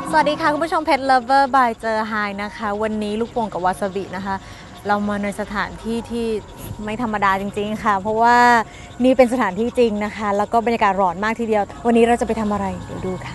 สวัสดีค่ะคุณผู้ชมเพชร Lover by เจอไฮนะคะวันนี้ลูกโป่งกับวาซาบินะคะเรามาในสถานที่ที่ไม่ธรรมดาจริงๆค่ะเพราะว่านี่เป็นสถานที่จริงนะคะแล้วก็บรรยากาศร้อนมากทีเดียววันนี้เราจะไปทำอะไรเดี๋ยวดูค่ะ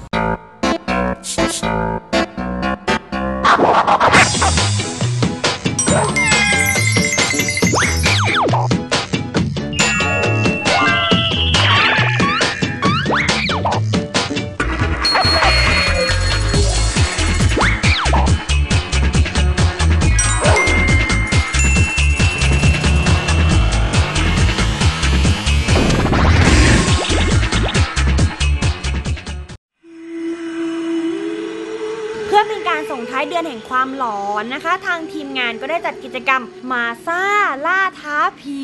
เพื่อเป็นการส่งท้ายเดือนแห่งความหลอนนะคะทางทีมงานก็ได้จัดกิจกรรมมาซ่าล่าท้าผี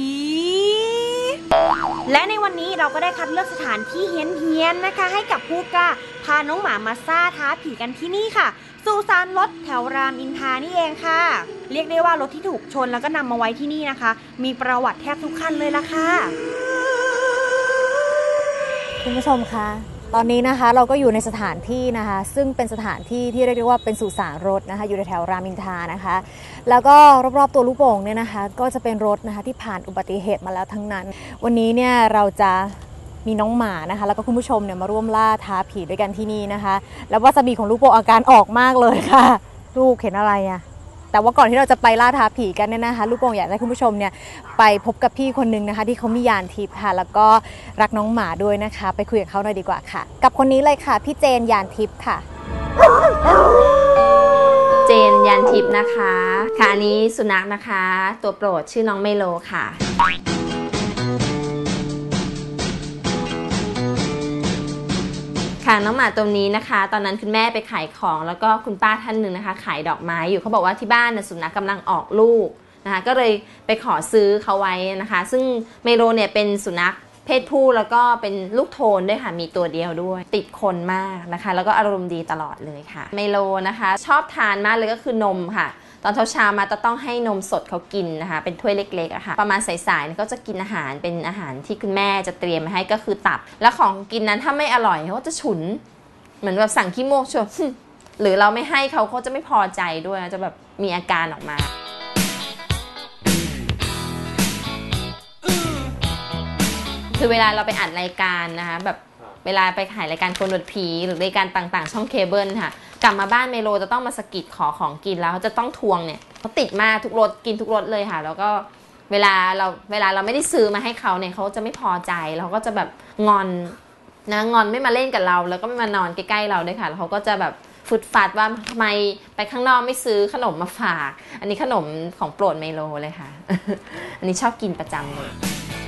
และในวันนี้เราก็ได้คัดเลือกสถานที่เฮี้ยนๆนะคะให้กับผู้กล้าพาน้องหมามาซ่าท้าผีกันที่นี่ค่ะสุสานรถแถวรามอินทรานี่เองค่ะเรียกได้ว่ารถที่ถูกชนแล้วก็นำมาไว้ที่นี่นะคะมีประวัติแทบทุกคันเลยล่ะค่ะคุณผู้ชมคะตอนนี้นะคะเราก็อยู่ในสถานที่นะคะซึ่งเป็นสถานที่ที่เรียกได้ว่าเป็นสุสานรถนะคะอยู่ในแถวรามอินทรานะคะแล้วก็รอบๆตัวลูกโป่งเนี่ยนะคะก็จะเป็นรถนะคะที่ผ่านอุบัติเหตุมาแล้วทั้งนั้นวันนี้เนี่ยเราจะมีน้องหมานะคะแล้วก็คุณผู้ชมเนี่ยมาร่วมล่าท้าผีด้วยกันที่นี่นะคะแล้ววาซาบิของลูกโป่งอาการออกมากเลยค่ะลูกเห็นอะไรอะแต่ว่าก่อนที่เราจะไปล่าท้าผีกันเนี่ยนะคะลูกโป่งอยากให้คุณผู้ชมเนี่ยไปพบกับพี่คนนึงนะคะที่เขามียานทิพย์ค่ะแล้วก็รักน้องหมาด้วยนะคะไปคุยกับเขาหน่อยดีกว่าค่ะกับคนนี้เลยค่ะพี่เจนยานทิพย์ค่ะเจนยานทิพย์นะคะค่ะอันนี้สุนัขนะคะตัวโปรดชื่อน้องเมโลค่ะค่ะน้องหมาตัวนี้นะคะตอนนั้นคุณแม่ไปขายของแล้วก็คุณป้าท่านหนึ่งนะคะขายดอกไม้อยู่เขาบอกว่าที่บ้านนะสุนัขกำลังออกลูกนะคะก็เลยไปขอซื้อเขาไว้นะคะซึ่งเมโลเนี่ยเป็นสุนัขเพศผู้แล้วก็เป็นลูกโทนด้วยค่ะมีตัวเดียวด้วยติดคนมากนะคะแล้วก็อารมณ์ดีตลอดเลยค่ะเมโลนะคะชอบทานมากเลยก็คือนมค่ะตอนเช้ามาต้องให้นมสดเขากินนะคะเป็นถ้วยเล็กๆอะค่ะประมาณสายๆก็จะกินอาหารเป็นอาหารที่คุณแม่จะเตรียมมาให้ก็คือตับแล้วของกินนั้นถ้าไม่อร่อยเขาก็จะฉุนเหมือนแบบสั่งขี้โมกชวนหรือเราไม่ให้เขาจะไม่พอใจด้วยจะแบบมีอาการออกมาคือเวลาเราไปอัดรายการนะคะแบบเวลาไปถ่ายรายการคนอวดผีหรือรายการต่างๆช่องเคเบิลค่ะกลับมาบ้านเมโลจะต้องมาสะกิดขอของกินแล้วเขาจะต้องทวงเนี่ยเขาติดมากทุกรสกินทุกรสเลยค่ะแล้วก็เวลาเราไม่ได้ซื้อมาให้เขาเนี่ยเขาจะไม่พอใจแล้วก็จะแบบงอนนะงอนไม่มาเล่นกับเราแล้วก็ไม่มานอนใกล้ๆเราด้วยค่ะแล้วเขาก็จะแบบฟุดฟัดว่าทำไมไปข้างนอกไม่ซื้อขนมมาฝากอันนี้ขนมของโปรดเมโลเลยค่ะ อันนี้ชอบกินประจำเลย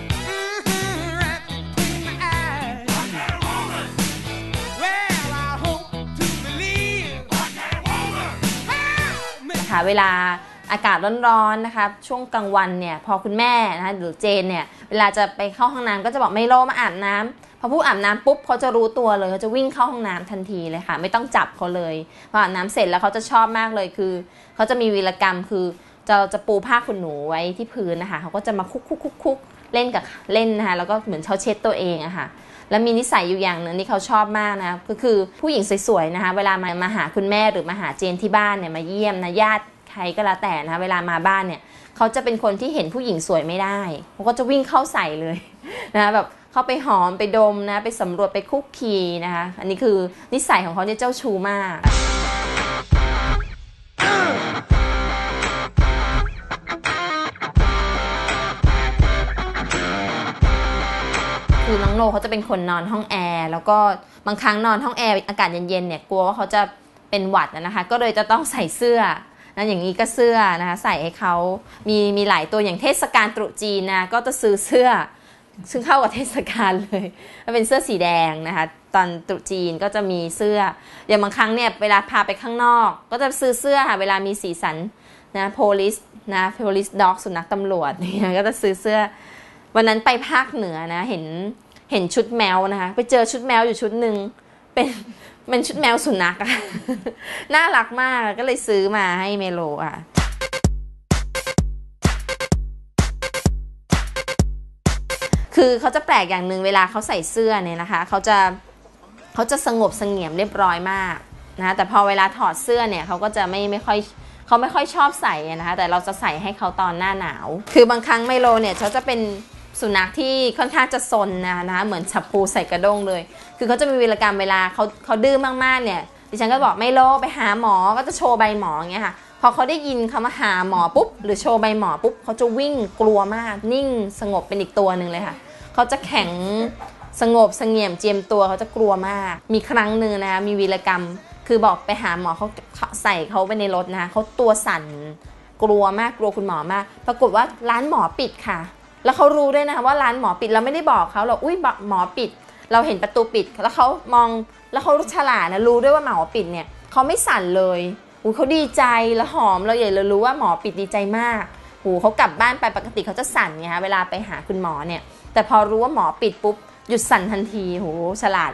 เวลาอากาศร้อนๆนะคะช่วงกลางวันเนี่ยพอคุณแม่นะคะหรือเจนเนี่ยเวลาจะไปเข้าห้องน้ำก็จะบอกไมโลมาอาบน้ำพอผู้อาบน้ำปุ๊บเขาจะรู้ตัวเลยเขาจะวิ่งเข้าห้องน้ำทันทีเลยค่ะไม่ต้องจับเขาเลยพออาบน้ำเสร็จแล้วเขาจะชอบมากเลยคือเขาจะมีวีรกรรมคือจะปูผ้าขนหนูไว้ที่พื้นนะคะเขาก็จะมาคุกเล่นนะคะแล้วก็เหมือนเขาเช็ดตัวเองอะค่ะแล้วมีนิสัยอยู่อย่างหนึ่งที่เขาชอบมากนะก็คือผู้หญิงสวยๆนะคะเวลามาหาคุณแม่หรือมาหาเจนที่บ้านเนี่ยมาเยี่ยมนะญาติใครก็แล้วแต่นะคะเวลามาบ้านเนี่ยเขาจะเป็นคนที่เห็นผู้หญิงสวยไม่ได้เขาก็จะวิ่งเข้าใส่เลยนะแบบเข้าไปหอมไปดมนะไปสำรวจไปคุกคีนะคะอันนี้คือนิสัยของเขาเนี่ยเจ้าชู้มากคือน้องโนเขาจะเป็นคนนอนห้องแอร์แล้วก็บางครั้งนอนห้องแอร์อากาศเย็นๆเนี่ยกลัวว่าเขาจะเป็นหวัดนะคะก็เลยจะต้องใส่เสื้อนะอย่างนี้ก็เสื้อนะคะใส่ให้เขามีหลายตัวอย่างเทศกาลตรุษจีนนะก็จะซื้อเสื้อซึ่งเข้ากับเทศกาลเลยเป็นเสื้อสีแดงนะคะตอนตรุษจีนก็จะมีเสื้ออย่างบางครั้งเนี่ยเวลาพาไปข้างนอกก็จะซื้อเสื้อค่ะเวลามีสีสันนะโพลิสด็อกสุนัขตำรวจเนี่ยก็จะซื้อเสื้อวันนั้นไปภาคเหนือนะเห็นชุดแมวนะคะไปเจอชุดแมวอยู่ชุดหนึ่งเป็นชุดแมวสุนัขอะน่ารักมากก็เลยซื้อมาให้เมโลอ่ะ คือเขาจะแปลกอย่างหนึ่งเวลาเขาใส่เสื้อเนี่ยนะคะเขาจะสงบเสงี่ยมเรียบร้อยมากนะแต่พอเวลาถอดเสื้อเนี่ยเขาก็จะไม่ค่อยชอบใส่นะคะแต่เราจะใส่ให้เขาตอนหน้าหนาวคือบางครั้งไมโลเนี่ยเขาจะเป็นสุนัขที่ค่อนข้างจะซนนะคะเหมือนฉับพลูใส่กระด้งเลยคือเขาจะมีวีรกรรมเวลาเขาดื้อมากๆเนี่ยดิฉันก็บอกไมโลไปหาหมอก็จะโชว์ใบหมออย่างเงี้ยค่ะพอเขาได้ยินเขามาหาหมอปุ๊บหรือโชว์ใบหมอปุ๊บเขาจะวิ่งกลัวมากนิ่งสงบเป็นอีกตัวหนึ่งเลยค่ะเขาจะแข็งสงบเสงี่ยมเจียมตัวเขาจะกลัวมากมีครั้งหนึ่งนะคะมีวีรกรรมคือบอกไปหาหมอเขาใส่เขาไปในรถนะคะเขาตัวสั่นกลัวมากกลัวคุณหมอมากปรากฏว่าร้านหมอปิดค่ะแล้วเขารู้ด้วยนะคะว่าร้านหมอปิดเราไม่ได้บอกเขาหรอกอุ้ยหมอปิดเราเห็นประตูปิดแล้วเขามองแล้วเขาฉลาดนะรู้ด้วยว่าหมอปิดเนี่ยเขาไม่สั่นเลยเขาดีใจแล้วหอมเราใหญ่เลยรู้ว่าหมอปิดดีใจมากเขากลับบ้านไปปกติเขาจะสั่นไงคะเวลาไปหาคุณหมอเนี่ยแต่พอรู้ว่าหมอปิดปุ๊บหยุดสั่นทันทีฉลาด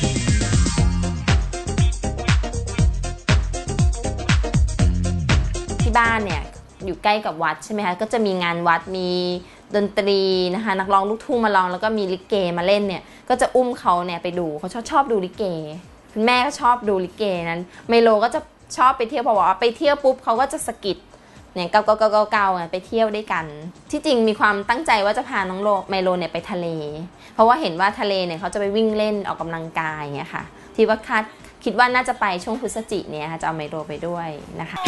ที่บ้านเนี่ยอยู่ใกล้กับวัดใช่ไหมคะก็จะมีงานวัดมีดนตรีนะคะนักร้องลูกทุ่งมาร้องแล้วก็มีลิเกมาเล่นเนี่ยก็จะอุ้มเขาเนี่ยไปดูเขาชอบดูลิเกคุณแม่ก็ชอบดูลิเกนั้นไมโลก็จะชอบไปเที่ยวพอว่าไปเที่ยวปุ๊บเขาก็จะสะกิดเนี่ยเกาไปเที่ยวด้วยกันที่จริงมีความตั้งใจว่าจะพาน้องไมโลเนี่ยไปทะเลเพราะว่าเห็นว่าทะเลเนี่ยเขาจะไปวิ่งเล่นออกกำลังกายเงี้ยค่ะที่ว่าคิดว่าน่าจะไปช่วงพฤศจิกายนเนี่ยจะเอาไมโลไปด้วยนะคะ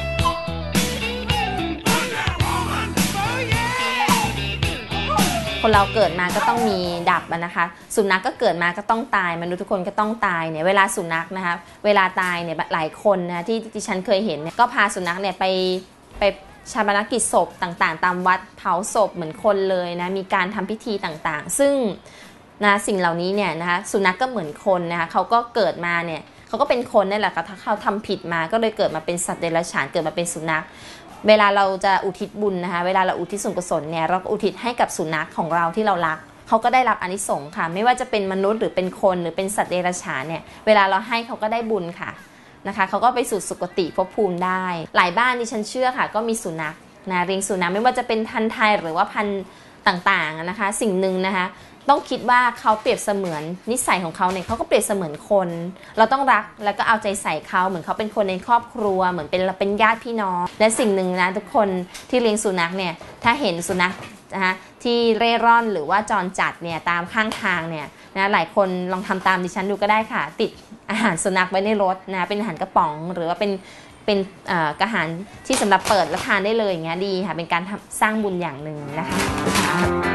คนเราเกิดมาก็ต้องมีดับนะคะสุนัขก็เกิดมาก็ต้องตายมนุษย์ทุกคนก็ต้องตายเนี่ยเวลาสุนัขนะคะเวลาตายเนี่ยหลายคนนะที่ดิฉันเคยเห็นเนี่ยก็พาสุนัขเนี่ยไปชาปนกิจศพต่างๆตามวัดเผาศพเหมือนคนเลยนะมีการทำพิธีต่างๆซึ่งนะสิ่งเหล่านี้เนี่ยนะคะสุนัขก็เหมือนคนนะคะเขาก็เกิดมาเนี่ยเขาก็เป็นคนนี่แหละค่ะถ้าเขาทำผิดมาก็เลยเกิดมาเป็นสัตว์เดรัจฉานเกิดมาเป็นสุนัขเวลาเราจะอุทิศบุญนะคะเวลาเราอุทิศส่วนกุศลเนี่ยเราอุทิศให้กับสุนัขของเราที่เรารักเขาก็ได้รับอานิสงส์ค่ะไม่ว่าจะเป็นมนุษย์หรือเป็นคนหรือเป็นสัตว์เดรัจฉานเนี่ยเวลาเราให้เขาก็ได้บุญค่ะนะคะเขาก็ไปสู่สุคติภพภูมิได้หลายบ้านที่ฉันเชื่อค่ะก็มีสุนัขนะเลี้ยงสุนัขไม่ว่าจะเป็นพันธุ์ไทยหรือว่าพันธุ์ต่างๆนะคะสิ่งหนึ่งนะคะต้องคิดว่าเขาเปรียบเสมือนนิสัยของเขาเนี่ยเขาก็เปรียบเสมือนคนเราต้องรักแล้วก็เอาใจใส่เขาเหมือนเขาเป็นคนในครอบครัวเหมือนเป็นญาติพี่น้องและสิ่งหนึ่งนะทุกคนที่เลี้ยงสุนัขเนี่ยถ้าเห็นสุนัขนะคะที่เร่ร่อนหรือว่าจรจัดเนี่ยตามข้างทางเนี่ยนะหลายคนลองทำตามดิฉันดูก็ได้ค่ะติดอาหารสุนัขไว้ในรถนะเป็นอาหารกระป๋องหรือว่าเป็นอาหารที่สำหรับเปิดแล้วทานได้เลยอย่างเงี้ยดีค่ะเป็นการสร้างบุญอย่างหนึ่งนะคะ